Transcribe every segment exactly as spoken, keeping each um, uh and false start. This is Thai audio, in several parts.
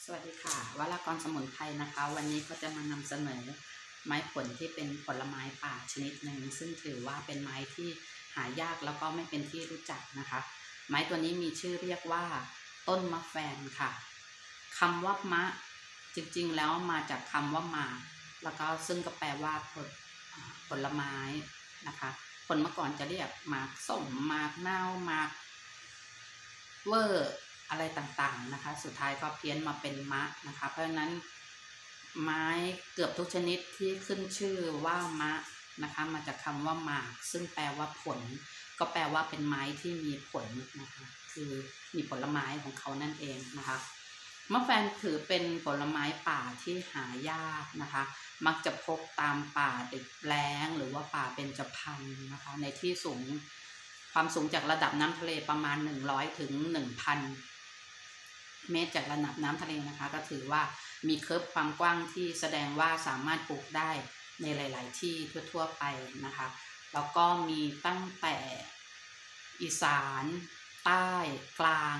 สวัสดีค่ะวรากรสมุนไพรนะคะวันนี้ก็จะมานำเสนอไม้ผลที่เป็นผลไม้ป่าชนิดหนึ่งซึ่งถือว่าเป็นไม้ที่หายากแล้วก็ไม่เป็นที่รู้จักนะคะไม้ตัวนี้มีชื่อเรียกว่าต้นมะแฟนค่ะคำว่ามะจริงๆแล้วมาจากคำว่าหมากแล้วก็ซึ่งก็แปลว่าผลผลไม้นะคะคนเมื่อก่อนจะเรียกหมากส้มหมากเน่าหมากเวอร์อะไรต่างๆนะคะสุดท้ายก็เพี้ยนมาเป็นมะนะคะเพราะฉะนั้นไม้เกือบทุกชนิดที่ขึ้นชื่อว่ามะนะคะมาจากคำว่าหมากซึ่งแปลว่าผลก็แปลว่าเป็นไม้ที่มีผลนะคะคือมีผลไม้ของเขานั่นเองนะคะมะแฟนถือเป็นผลไม้ป่าที่หายากนะคะมักจะพบตามป่าดิบแล้งหรือว่าป่าเบญจพรรณนะคะในที่สูงความสูงจากระดับน้ำทะเลประมาณหนึ่งร้อยถึง หนึ่งพันเมตรจากระดับน้ำทะเลนะคะก็ถือว่ามีเคิร์ฟความกว้างที่แสดงว่าสามารถปลูกได้ในหลายๆที่ทั่วๆไปนะคะแล้วก็มีตั้งแต่อีสานใต้กลาง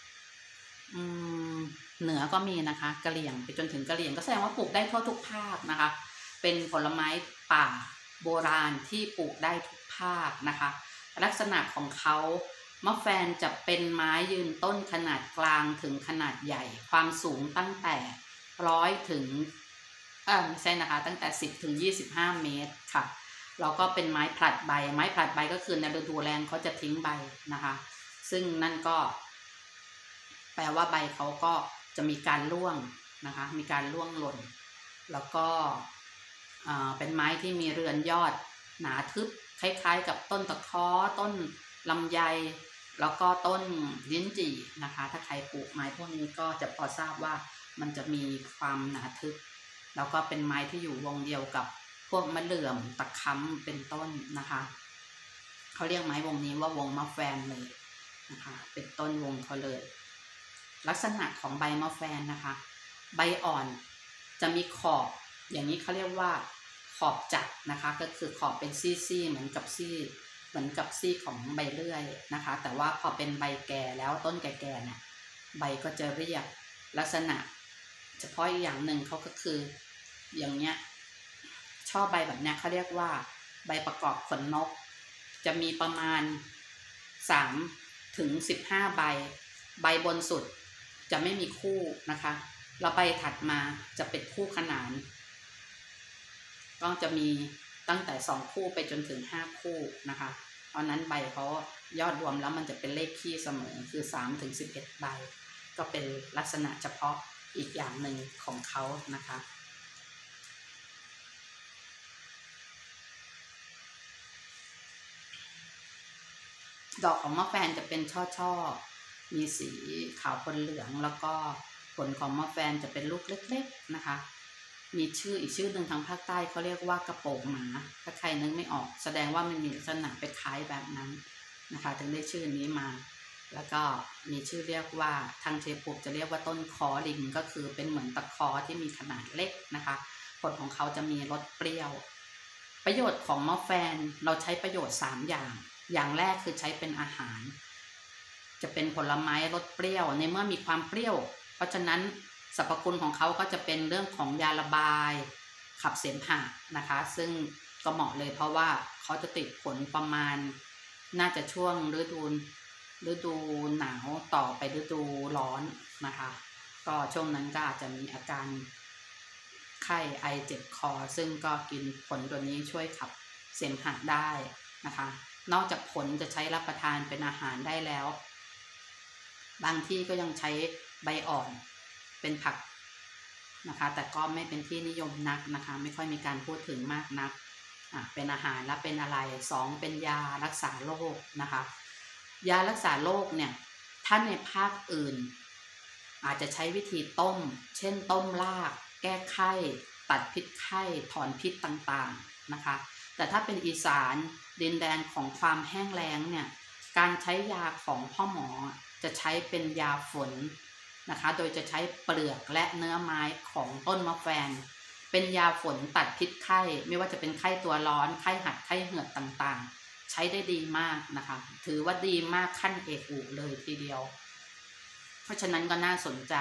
เหนือก็มีนะคะกะเหรี่ยงไปจนถึงกะเหรี่ยงก็แสดงว่าปลูกได้ทั่วทุกภาคนะคะเป็นผลไม้ป่าโบราณที่ปลูกได้ทุกภาคนะคะลักษณะของเขามะแฟนจะเป็นไม้ยืนต้นขนาดกลางถึงขนาดใหญ่ความสูงตั้งแต่ร้อยถึงเออไม่ใช่นะคะตั้งแต่สิบถึงยี่สิบห้าเมตรค่ะแล้วก็เป็นไม้ผลัดใบไม้ผลัดใบก็คือในฤดูแล้งเขาจะทิ้งใบนะคะซึ่งนั่นก็แปลว่าใบเขาก็จะมีการร่วงนะคะมีการร่วงหล่นแล้วก็เป็นไม้ที่มีเรือนยอดหนาทึบคล้ายๆกับต้นตะเคาะต้นลำไยแล้วก็ต้นลิ้นจี่นะคะถ้าใครปลูกไม้พวกนี้ก็จะพอทราบว่ามันจะมีความหนาทึบแล้วก็เป็นไม้ที่อยู่วงเดียวกับพวกมะเหลื่อมตะค้ำเป็นต้นนะคะเขาเรียกไม้วงนี้ว่าวงมะแฟนเลยนะคะเป็นต้นวงเขาเลยลักษณะของใบมะแฟนนะคะใบอ่อนจะมีขอบอย่างนี้เขาเรียกว่าขอบจัดนะคะก็คือขอบเป็นซี่ๆเหมือนกับซี่เหมือนกับซี่ของใบเลื่อยนะคะแต่ว่าพอเป็นใบแก่แล้วต้นแก่ๆเนี่ยใบก็จะเรียบลักษณะเฉพาะอีกอย่างหนึ่งเขาก็คืออย่างเนี้ยชอบใบแบบนี้เขาเรียกว่าใบประกอบขนนกจะมีประมาณสามถึงสิบห้าใบใบบนสุดจะไม่มีคู่นะคะแล้วใบถัดมาจะเป็นคู่ขนานก็จะมีตั้งแต่สองคู่ไปจนถึงห้าคู่นะคะเพราะนั้นใบเขายอดรวมแล้วมันจะเป็นเลขคี่เสมอคือสามถึงสิบเอ็ดใบก็เป็นลักษณะเฉพาะอีกอย่างหนึ่งของเขานะคะดอกของมะแฟนจะเป็นช่อๆมีสีขาวปนเหลืองแล้วก็ผลของมะแฟนจะเป็นลูกเล็กๆนะคะมีชื่ออีกชื่อหนึ่งทางภาคใต้เขาเรียกว่ากระโปงหมาถ้าใครนึกไม่ออกแสดงว่ามันมีลักษณะไปคล้ายแบบนั้นนะคะถึงได้ชื่อนี้มาแล้วก็มีชื่อเรียกว่าทางเชยภูมิจะเรียกว่าต้นคอลิงก็คือเป็นเหมือนตะคอที่มีขนาดเล็กนะคะผลของเขาจะมีรสเปรี้ยวประโยชน์ของมะแฟนเราใช้ประโยชน์สามอย่างอย่างแรกคือใช้เป็นอาหารจะเป็นผลไม้รสเปรี้ยวในเมื่อมีความเปรี้ยวเพราะฉะนั้นสรรพคุณของเขาก็จะเป็นเรื่องของยาระบายขับเสมหะนะคะซึ่งก็เหมาะเลยเพราะว่าเขาจะติดผลประมาณน่าจะช่วงฤดูฤดูหนาวต่อไปฤดูร้อนนะคะก็ช่วงนั้นก็อาจจะมีอาการไข้ไอเจ็บคอซึ่งก็กินผลตัวนี้ช่วยขับเสมหะได้นะคะนอกจากผลจะใช้รับประทานเป็นอาหารได้แล้วบางที่ก็ยังใช้ใบอ่อนเป็นผักนะคะแต่ก็ไม่เป็นที่นิยมนักนะคะไม่ค่อยมีการพูดถึงมากนักอ่ะเป็นอาหารและเป็นอะไรสองเป็นยารักษาโรคนะคะยารักษาโรคเนี่ยถ้าในภาคอื่นอาจจะใช้วิธีต้มเช่นต้มรากแก้ไข้ตัดพิษไข้ถอนพิษต่างๆนะคะแต่ถ้าเป็นอีสานดินแดนของความแห้งแล้งเนี่ยการใช้ยาของพ่อหมอจะใช้เป็นยาฝนนะคะโดยจะใช้เปลือกและเนื้อไม้ของต้นมะแฟนเป็นยาฝนตัดพิษไข้ไม่ว่าจะเป็นไข้ตัวร้อนไข้หัดไข้เหือดต่างๆใช้ได้ดีมากนะคะถือว่าดีมากขั้นเอกอุเลยทีเดียวเพราะฉะนั้นก็น่าสนใจ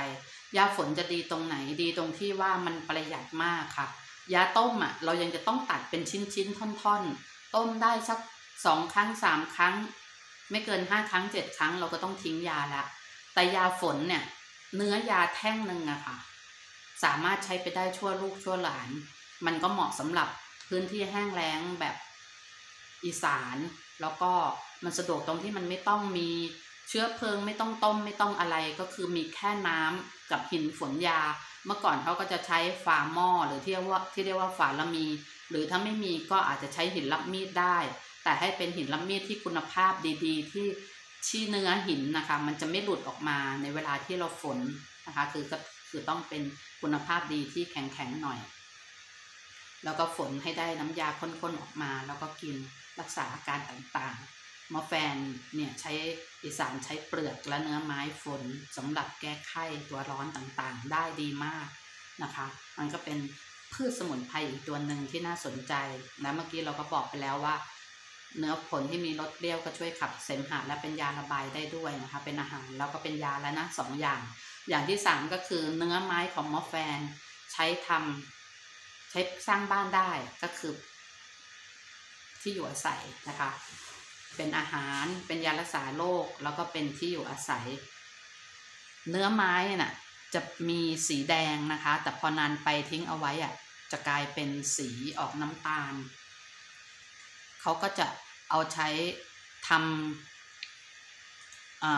ยาฝนจะดีตรงไหนดีตรงที่ว่ามันประหยัดมากค่ะยาต้มอ่ะเรายังจะต้องตัดเป็นชิ้นๆท่อนๆต้มได้สักสองครั้งสามครั้งไม่เกินห้าครั้งเจ็ดครั้งเราก็ต้องทิ้งยาละแต่ยาฝนเนี่ยเนื้อยาแท่งหนึ่งอะค่ะสามารถใช้ไปได้ชั่วลูกชั่วหลานมันก็เหมาะสำหรับพื้นที่แห้งแล้งแบบอีสานแล้วก็มันสะดวกตรงที่มันไม่ต้องมีเชื้อเพลิงไม่ต้องต้มไม่ต้องอะไรก็คือมีแค่น้ำกับหินฝนยาเมื่อก่อนเขาก็จะใช้ฝาหม้อหรือที่เรียกว่าที่เรียกว่าฝาละมีหรือถ้าไม่มีก็อาจจะใช้หินรับมีดได้แต่ให้เป็นหินรับมีดที่คุณภาพดีๆที่ชี้เนื้อหินนะคะมันจะไม่หลุดออกมาในเวลาที่เราฝนนะคะคือก็คือต้องเป็นคุณภาพดีที่แข็งๆหน่อยแล้วก็ฝนให้ได้น้ำยาข้นๆออกมาแล้วก็กินรักษาอาการต่างๆมะแฟนเนี่ยใช้อีสานใช้เปลือกและเนื้อไม้ฝนสำหรับแก้ไข้ตัวร้อนต่างๆได้ดีมากนะคะมันก็เป็นพืชสมุนไพรอีกตัวหนึ่งที่น่าสนใจและเมื่อกี้เราก็บอกไปแล้วว่าเนื้อผลที่มีรสเปรี้ยวก็ช่วยขับเสมหะและเป็นยาระบายได้ด้วยนะคะเป็นอาหารแล้วก็เป็นยาแล้วนะสองอย่างอย่างที่สามก็คือเนื้อไม้ของมะแฟนใช้ทำใช้สร้างบ้านได้ก็คือที่อยู่อาศัยนะคะเป็นอาหารเป็นยารักษาโรคแล้วก็เป็นที่อยู่อาศัยเนื้อไม้น่ะจะมีสีแดงนะคะแต่พอนานไปทิ้งเอาไว้อ่ะจะกลายเป็นสีออกน้ำตาลเขาก็จะเอาใช้ทำ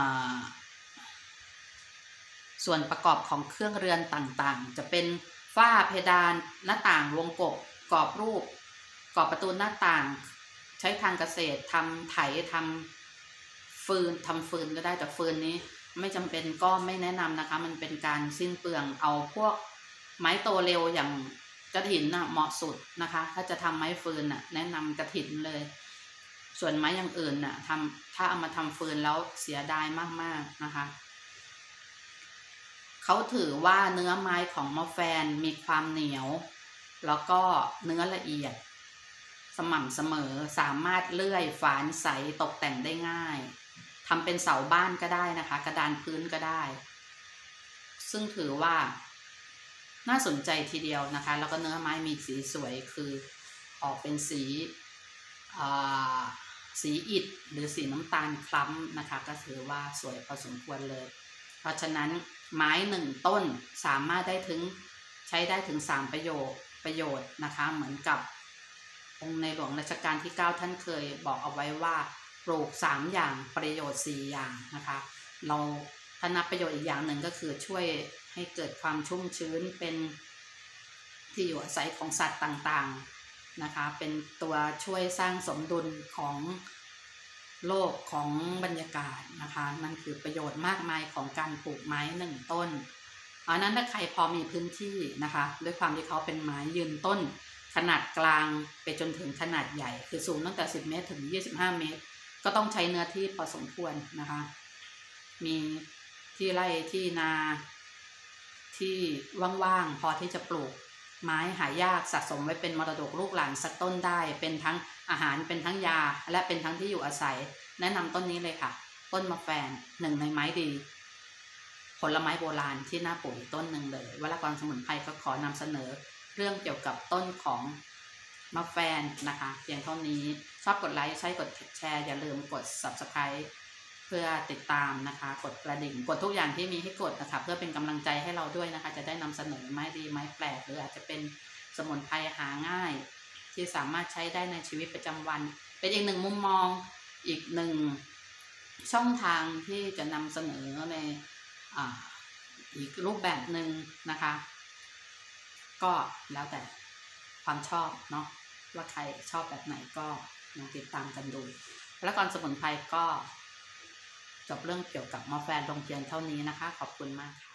ส่วนประกอบของเครื่องเรือนต่างๆจะเป็นฝ้าเพดานหน้าต่างวงกบกรอบรูปกรอบประตูหน้าต่างใช้ทางเกษตรทำไถทำฟืนทำฟืนก็ได้แต่ฟืนนี้ไม่จำเป็นก็ไม่แนะนำนะคะมันเป็นการสิ้นเปลืองเอาพวกไม้โตเร็วอย่างกระถินน่ะเหมาะสุดนะคะถ้าจะทำไม้ฟืนน่ะแนะนำกระถินเลยส่วนไม้อย่างอื่นน่ะทำถ้าเอามาทำฟืนแล้วเสียดายมากๆนะคะเขาถือว่าเนื้อไม้ของมะแฟนมีความเหนียวแล้วก็เนื้อละเอียดสม่ำเสมอสามารถเลื่อยฝานใสตกแต่งได้ง่ายทำเป็นเสาบ้านก็ได้นะคะกระดานพื้นก็ได้ซึ่งถือว่าน่าสนใจทีเดียวนะคะแล้วก็เนื้อไม้มีสีสวยคือออกเป็นสีสีอิฐหรือสีน้ำตาลคล้ำนะคะก็ถือว่าสวยพอสมควรเลยเพราะฉะนั้นไม้หนึ่งต้นสามารถได้ถึงใช้ได้ถึงสามประโยชน์ประโยชน์นะคะเหมือนกับองค์ในหลวงรัชกาลที่เก้าท่านเคยบอกเอาไว้ว่าปลูกสามอย่างประโยชน์สี่อย่างนะคะเราถ้านับประโยชน์อีกอย่างหนึ่งก็คือช่วยให้เกิดความชุ่มชื้นเป็นที่อยู่อาศัยของสัตว์ต่างๆนะคะเป็นตัวช่วยสร้างสมดุลของโลกของบรรยากาศนะคะนั่นคือประโยชน์มากมายของการปลูกไม้หนึ่งต้นเพราะนั้นถ้าใครพอมีพื้นที่นะคะด้วยความที่เขาเป็นไม้ยืนต้นขนาดกลางไปจนถึงขนาดใหญ่คือสูงตั้งแต่สิบเมตรถึงยี่สิบห้าเมตรก็ต้องใช้เนื้อที่พอสมควรนะคะมีที่ไร่ที่นาที่ว่างๆพอที่จะปลูกไม้หายากสะสมไว้เป็นมรดกลูกหลานสักต้นได้เป็นทั้งอาหารเป็นทั้งยาและเป็นทั้งที่อยู่อาศัยแนะนำต้นนี้เลยค่ะต้นมะแฟนหนึ่งในไม้ดีผลไม้โบราณที่น่าปลูกต้นหนึ่งเลยวรกรสมุนไพรก็ขอนำเสนอเรื่องเกี่ยวกับต้นของมะแฟนนะคะเพียงเท่านี้ชอบกดไลค์ใช้กดแชร์อย่าลืมกด ซับสไครบ์ เพื่อติดตามนะคะกดกระดิ่งกดทุกอย่างที่มีให้กดนะคะเพื่อเป็นกำลังใจให้เราด้วยนะคะจะได้นำเสนอไม้ดีไม้แปลกหรืออาจจะเป็นสมุนไพรหาง่ายที่สามารถใช้ได้ในชีวิตประจำวันเป็นอีกหนึ่งมุมมองอีกหนึ่งช่องทางที่จะนำเสนอในอ่าอีกรูปแบบหนึ่งนะคะก็แล้วแต่ความชอบเนาะว่าใครชอบแบบไหนก็ลองติดตามกันดูแล้วก่อนสมุนไพรก็จบเรื่องเกี่ยวกับมะแฟนลงเพียงเท่านี้นะคะขอบคุณมากค่ะ